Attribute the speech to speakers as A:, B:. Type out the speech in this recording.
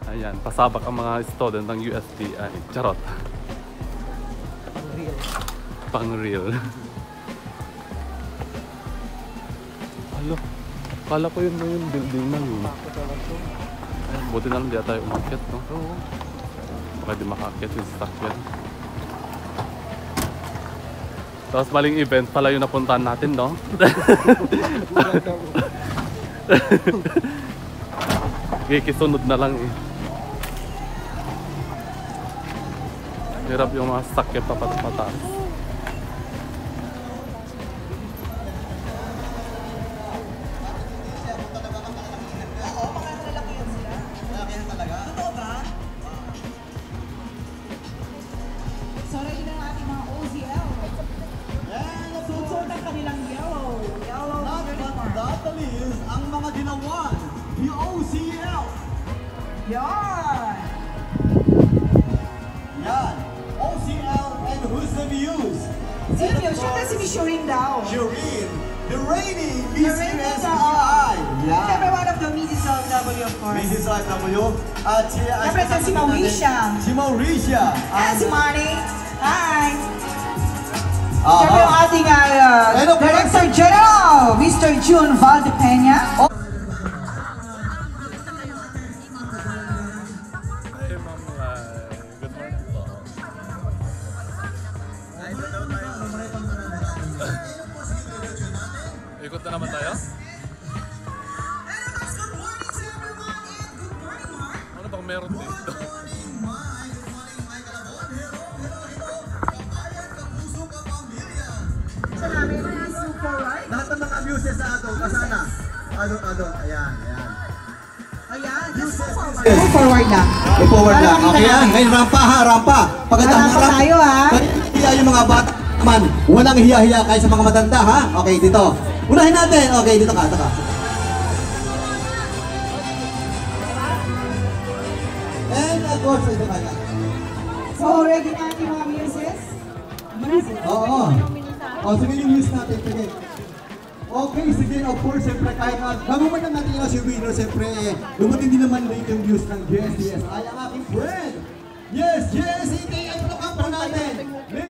A: Ayan, pasabak ang mga student ng USTI. Charot. Pang real. Alo, kala ko yun na yung building na yun. Ayan, buti na lang di tayo umakit, no? Oo. Baka di makakit yung sasakyan. Tapos maling event pala yung napuntahan natin, no? Kikisunod na lang eh. Hirap yung mga sasakyan papat-pataas.
B: Ang mga ginawa, the OCL.
C: Yan!
B: Yan, OCL and who's the Muse?
C: Sino yun? Siyempre si Miss Shireen daw.
B: Shireen, the reigning
C: The
B: Miss
C: reigning
B: USTI.
C: Siyempre
B: Yan,
C: one of the Mrs. LW of course.
B: Mrs. LW. At
C: Siyempre si Mauricia.
B: Si Mauricia.
C: And si Manny. Hi!
B: Aha.
C: Siyempre yung ating
B: Hello,
C: Director General, Mr. June Valdepeña.
A: Hey, Ma'am. Good morning po. Ikot na naman tayo? Ano bang meron dito?
B: Lahat ng mga abuses na adult, kasana? Adult, ayan.
C: Ayan, just move forward lang.
B: Move forward lang. Okay yan. Ngayon, rampa. Pagkatapos
C: Rampa tayo, ha?
B: Hiya yung mga bata man. Walang hiya-hiya kahit sa mga matanda, ha? Okay, dito. Unahin natin. Okay, dito ka. And of course, ito ka.
C: So, ready na ating mga muses?
B: Oo. Sige yung news natin. Sige. Okay, sige, of course, siyempre kahit na bago man lang natin yung si winner, siyempre, dumating din naman late yung news ng JSTS. Ay, ang aking friend! Yes, JSTS! Ay, ano ka po natin?